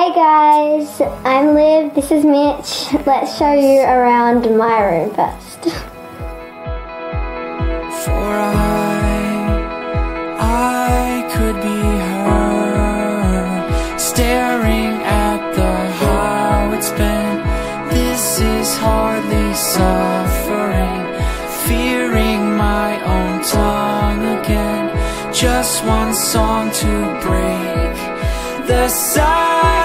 Hey guys, I'm Liv, this is Mitch. Let's show you around my room first. For I could be her, staring at the how it's been. This is hardly suffering, fearing my own tongue again. Just one song to break the silence.